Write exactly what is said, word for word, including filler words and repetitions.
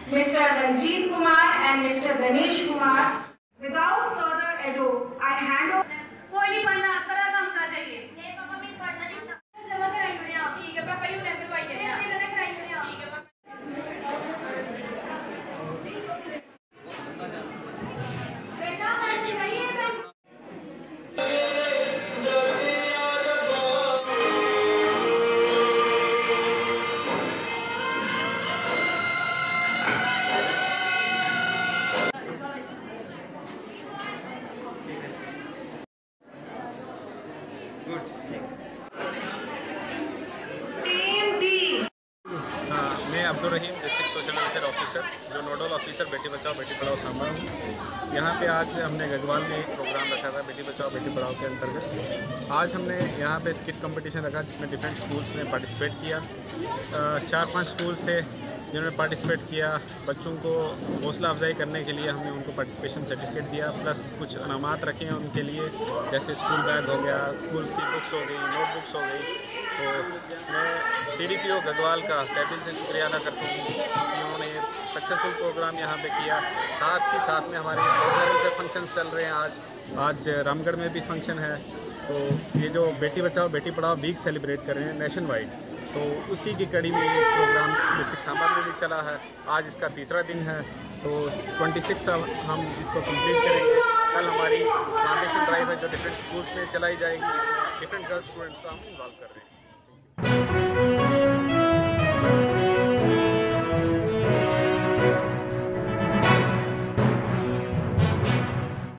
Mister Ranjit Kumar and Mister Ganesh Kumar. Without further ado, I hand over. कोई नहीं पढ़ना, तरह का हमका चाहिए। नहीं पापा मैं पढ़ना नहीं था। जमा कराई होने आप। ठीक है पापा यू लेकर भाई है। जल्दी जल्दी कराई होने आप। ठीक है पापा। बेटा पैसे चाहिए मैं। Team D. हाँ, मैं Abdul Rahim district social welfare officer जो नोडल ऑफिसर बेटी बचाओ बेटी पढ़ाओ सांबा हूँ। यहाँ पे आज हमने गगवाल में एक प्रोग्राम रखा था बेटी बचाओ बेटी पढ़ाओ के अंतर्गत। आज हमने यहाँ पे स्किट कंपटीशन रखा जिसमें डिफरेंट स्कूल्स ने पार्टिसिपेट किया। चार पांच स्कूल्स थे जिन्होंने पार्टिसिपेट किया। बच्चों को हौसला अफजाई करने के लिए हमने उनको पार्टिसिपेशन सर्टिफिकेट दिया, प्लस कुछ इनामात रखे हैं उनके लिए, जैसे स्कूल बैग हो गया, स्कूल की बुक्स हो गई, नोटबुक्स हो गई। तो मैं C D P O Gagwal का तहे दिल से शुक्रिया अदा करता हूँ कि उन्होंने सक्सेसफुल प्रोग्राम यहाँ पे किया। साथ ही साथ में हमारे लेवल पे फंक्शंस चल रहे हैं। आज आज रामगढ़ में भी फंक्शन है। तो ये जो बेटी बचाओ बेटी पढ़ाओ वीक सेलिब्रेट कर रहे हैं नेशन वाइड, तो उसी की कड़ी में ये प्रोग्राम डिस्ट्रिक्ट सांबा में भी चला है। आज इसका तीसरा दिन है, तो ट्वेंटी सिक्स हम इसको कंप्लीट करेंगे। कल हमारी फाउंडेशन ड्राइव है जो डिफरेंट स्कूल्स में चलाई जाएगी, जिसमें डिफरेंट गर्ल्स स्टूडेंट्स को हम इन्वॉल्व कर रहे हैं।